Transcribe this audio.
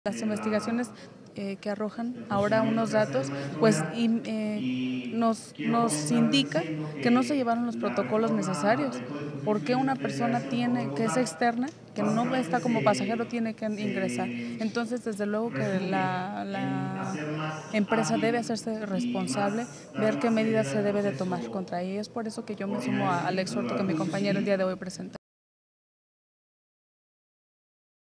Las investigaciones que arrojan ahora unos datos, pues nos indica que no se llevaron los protocolos necesarios. ¿Por qué una persona que es externa, que no está como pasajero, tiene que ingresar? Entonces, desde luego que la empresa debe hacerse responsable, ver qué medidas se debe de tomar contra ellos. Es por eso que yo me sumo al exhorto que mi compañera el día de hoy presenta.